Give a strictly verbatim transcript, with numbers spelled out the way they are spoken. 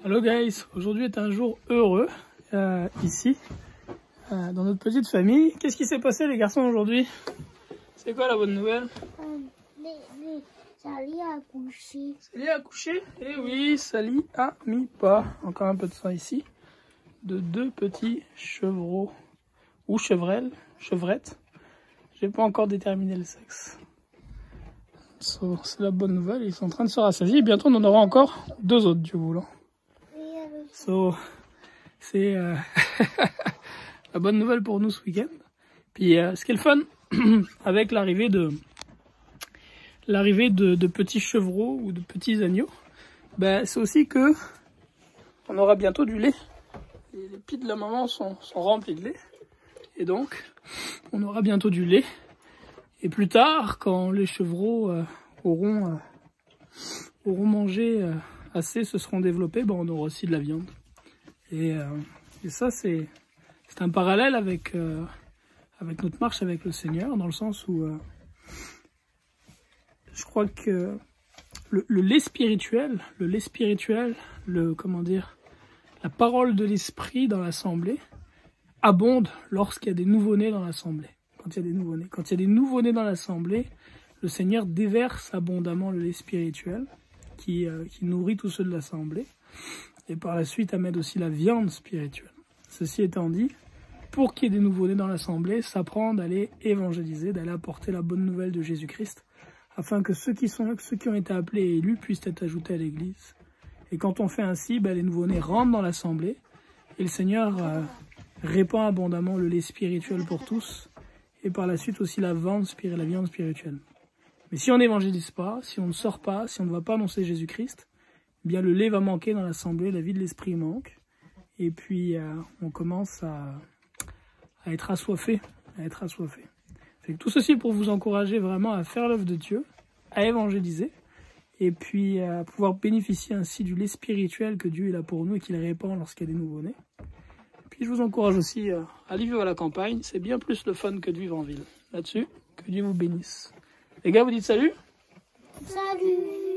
Hello guys, aujourd'hui est un jour heureux euh, ici, euh, dans notre petite famille. Qu'est-ce qui s'est passé les garçons aujourd'hui? C'est quoi la bonne nouvelle? euh, les, les, Sally a accouché. Sally a accouché? Eh oui, Sally a mis pas. Encore un peu de sang ici. De deux petits chevreaux. Ou chevrelles, chevrettes. J'ai pas encore déterminé le sexe. So, c'est la bonne nouvelle, ils sont en train de se rassasier. Bientôt on en aura encore deux autres du voulant. So, c'est euh, la bonne nouvelle pour nous ce week-end. Puis euh, ce qui est le fun avec l'arrivée de l'arrivée de, de petits chevreaux ou de petits agneaux, ben, c'est aussi que on aura bientôt du lait. Les, les pieds de la maman sont, sont remplis de lait. Et donc, on aura bientôt du lait. Et plus tard, quand les chevreaux euh, auront, euh, auront mangé euh, assez, se seront développés, ben, on aura aussi de la viande. Et, euh, et ça, c'est un parallèle avec, euh, avec notre marche avec le Seigneur, dans le sens où euh, je crois que le, le lait spirituel, le lait spirituel, le comment dire, la parole de l'esprit dans l'assemblée abonde lorsqu'il y a des nouveau-nés dans l'assemblée. Quand il y a des nouveau-nés, quand il y a des nouveau-nés dans l'assemblée, le Seigneur déverse abondamment le lait spirituel qui, euh, qui nourrit tous ceux de l'assemblée. Et par la suite amène aussi la viande spirituelle. Ceci étant dit, pour qu'il y ait des nouveau-nés dans l'assemblée, ça prend d'aller évangéliser, d'aller apporter la bonne nouvelle de Jésus-Christ, afin que ceux qui sont, ceux qui ont été appelés et élus puissent être ajoutés à l'église. Et quand on fait ainsi, ben, les nouveau-nés rentrent dans l'assemblée, et le Seigneur euh, répand abondamment le lait spirituel pour tous, et par la suite aussi la viande, la viande spirituelle. Mais si on n'évangélise pas, si on ne sort pas, si on ne va pas annoncer Jésus-Christ, eh bien le lait va manquer dans l'assemblée, la vie de l'esprit manque, et puis euh, on commence à, à être assoiffé, à être assoiffé. Fait que tout ceci pour vous encourager vraiment à faire l'œuvre de Dieu, à évangéliser, et puis à pouvoir bénéficier ainsi du lait spirituel que Dieu est là pour nous et qu'il répand lorsqu'il y a des nouveau-nés. Puis je vous encourage aussi à aller vivre à la campagne, c'est bien plus le fun que de vivre en ville. Là-dessus, que Dieu vous bénisse. Les gars, vous dites salut? Salut!